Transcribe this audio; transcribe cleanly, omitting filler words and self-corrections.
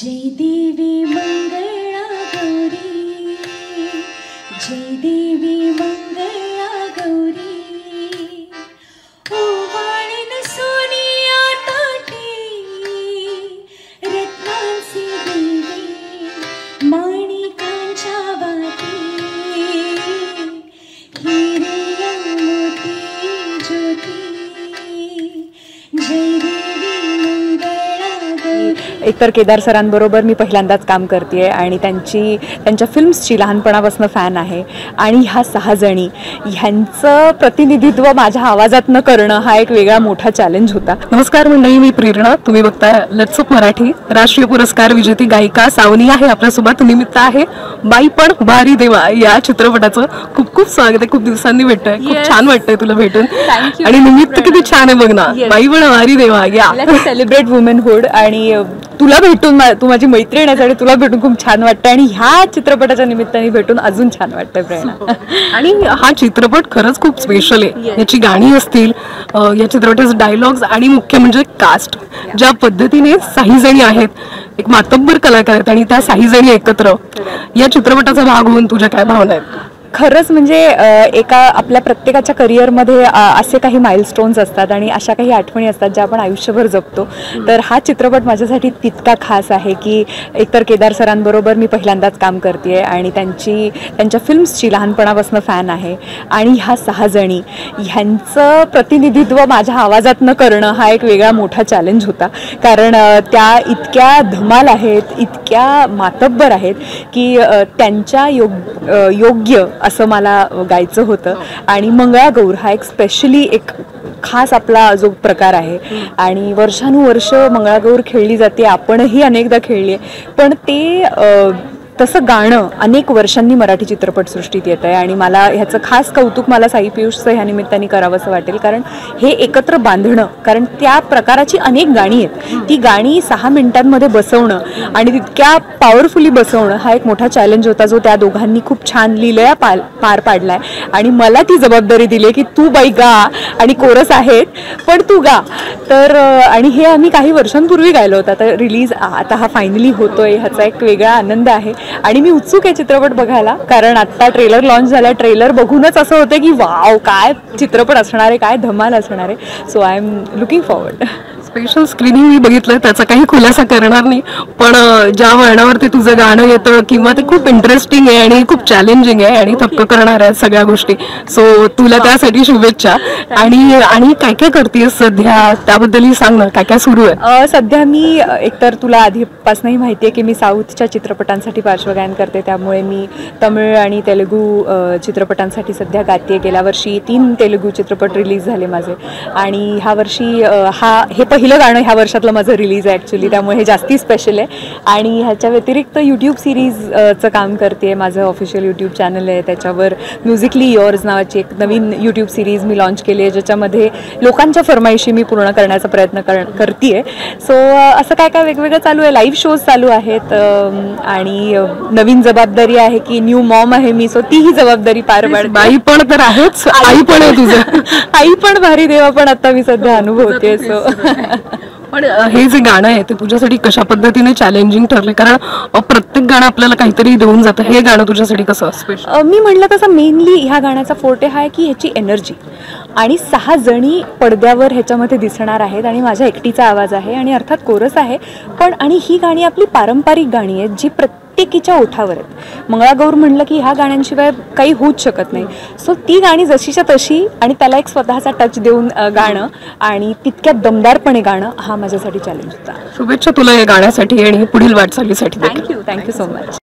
जय देवी मंगळा गौरी, जय देवी मंगळा गौरी, ओवाळीन सोनिया ताटी रत्नांची देवी माणिकांच्या वाती, हिरया मोती ज्योती, जय देवी मंगळा गौरी। एकतर केदार सरांबरोबर मी पहिल्यांदाच काम करते आणि त्यांच्या फिल्म्सची लहानपणापासून फॅन आहे आणि ह्या 6 जणी ह्यांचं प्रतिनिधित्व माझ्या आवाजातनं करणं हा एक वेगळा मोठा चॅलेंज होता। नमस्कार मंडळी, मी प्रेरणा, तुम्ही बघताय लेट्स अप मराठी। राष्ट्रीय पुरस्कार विजेती गायिका सावनी आहे आपल्यासोबत। निमित्त आहे बाई पण भारी देवा या चित्रपटाचं खूप खूप स्वागत आहे। खूप दिवसांनी भेटतोय, खूप छान वाटतंय तुला भेटून आणि निमित्त किती छान आहे बघ ना, बाई पण भारी देवा या सेलिब्रेट वुमेनहुड। आणि तुला भेटून, तू माझी मैत्रीण आहेस आणि तुला भेटून खूप छान वाटतं आणि ह्या चित्रपटाच्या निमित्ताने भेटून अजून छान वाटतंय प्रेरणा। आणि हा चित्रपट खरंच खूप स्पेशल आहे। याची गाणी असतील, या चित्रपटाचे डायलॉग्स आणि मुख्य म्हणजे कास्ट, ज्या पद्धतीने 6 जणी आहेत, एक मातब्बर कलाकार आहेत आणि त्या 6 जणी एकत्र या चित्रपटाचा भाग होऊन तुझ्या काय भावना आहेत? खरंच म्हणजे एका आपल्या प्रत्येकाच्या करिअरमध्ये असे काही माइलस्टोन्स असतात आणि अशा काही आठवणी असतात ज्या आपण आयुष्यभर जपतो। तर हा चित्रपट माझ्यासाठी तितका खास आहे की एकतर केदार सरांबरोबर मी पहिल्यांदाच काम करते आणि त्यांच्या फिल्म्सची लहानपणापासून फॅन आहे आणि ह्या 6 जणी ह्यांचं प्रतिनिधित्व माझ्या आवाजातनं करणं हा एक वेगळा मोठा चॅलेंज होता। कारण त्या इतक्या धमाल आहेत, इतक्या मातब्बर आहेत की त्यांच्या योग्य असं मला गायचं होतं। आणि मंगळागौर हा एक स्पेशली एक खास आपला जो प्रकार आहे आणि वर्षानुवर्ष मंगळागौर खेळली जाते, आपणही अनेकदा खेळली आहे, पण ते तसं गाणं अनेक वर्षांनी मराठी चित्रपटसृष्टीत येत आहे आणि मला ह्याचं खास कौतुक मला साई पियुषचं ह्या निमित्ताने करावंसं वाटेल। कारण हे एकत्र बांधणं, कारण त्या प्रकाराची अनेक गाणी आहेत, ती गाणी 6 मिनिटांमध्ये बसवणं आणि तितक्या पॉवरफुली बसवणं हा एक मोठा चॅलेंज होता, जो त्या दोघांनी खूप छान लीलया पार पाडलाय। आणि मला ती जबाबदारी दिली की तू बाई गा आणि कोरस आहेत पण तू गा। तर आणि हे आम्ही काही वर्षांपूर्वी गायलं होतं, तर रिलीज आता हा फायनली होतोय, ह्याचा एक वेगळा आनंद आहे आणि मी उत्सुक आहे चित्रपट बघायला। कारण आता ट्रेलर लॉन्च झाला, ट्रेलर बघूनच असं होतं की वाव काय चित्रपट असणार आहे, काय धमाल असणार आहे। So I am looking forward. Special screening मी बघितलं, त्याचा काही खुलासा करणार नाही, पण ज्या वळणावरती तुझं गाणं येतं किंवा ते खूप इंटरेस्टिंग आहे आणि खूप चॅलेंजिंग आहे आणि थक्क करणार आहेत सगळ्या गोष्टी। सो तुला त्यासाठी शुभेच्छा। आणि काय काय करतेस सध्या त्याबद्दलही सांग ना, काय काय सुरू आहे? सध्या मी एकतर तुला आधीपासूनही माहिती आहे की मी साऊथच्या चित्रपटांसाठी पार्श्वगायन करते, त्यामुळे मी तमिळ आणि तेलुगू चित्रपटांसाठी सध्या गाते। गेल्या वर्षी 3 तेलुगू चित्रपट रिलीज झाले माझे आणि ह्या वर्षी हे पहिलं गाणं ह्या वर्षातलं माझं रिलीज आहे ॲक्च्युली, त्यामुळे हे जास्ती स्पेशल आहे। आणि ह्याच्या व्यतिरिक्त यूट्यूब सिरीजचं काम करते, माझं ऑफिशियल यूट्यूब चॅनल आहे, त्याच्यावर म्युझिकली युअर्स नावाची एक नवीन यूट्यूब सिरीज मी लॉन्च केली आहे, ज्याच्यामध्ये लोकांच्या फरमाईशी मी पूर्ण करण्याचा प्रयत्न करते आहे। सो असं काय काय वेगवेगळं चालू आहे, लाईव्ह शोज चालू आहेत आणि नवीन जबाबदारी आहे की न्यू मॉम आहे मी, सो तीही जबाबदारी पार पाडते। बाई पण तर आहेच, आई पण आहे तुझं, आई पण भारी देवा पण आता मी सध्या अनुभवते। सो पण हे जे गाणं आहे ते तुझ्यासाठी कशा पद्धतीने चॅलेंजिंग ठरले? कारण प्रत्येक गाणं आपल्याला काहीतरी देऊन जातं, हे गाणं तुझ्यासाठी कसं स्पेशल? मी म्हटलं तसं मेनली ह्या गाण्याचा फोर्टे हा आहे की ह्याची एनर्जी आणि 6 जणी पडद्यावर ह्याच्यामध्ये दिसणार आहेत आणि माझ्या एकटीचा आवाज आहे आणि अर्थात कोरस आहे पण। आणि ही गाणी आपली पारंपरिक गाणी आहेत जी प्रत्येकीच्या ओठावर आहेत। मंगळागौर म्हणलं की ह्या गाण्यांशिवाय काही होऊच शकत नाही। सो ती गाणी जशीच्या तशी आणि त्याला एक स्वतःचा टच देऊन गाणं आणि तितक्या दमदारपणे गाणं हा माझ्यासाठी चॅलेंज होता। शुभेच्छा तुला या गाण्यासाठी आणि पुढील वाटचालीसाठी। Thank you so much.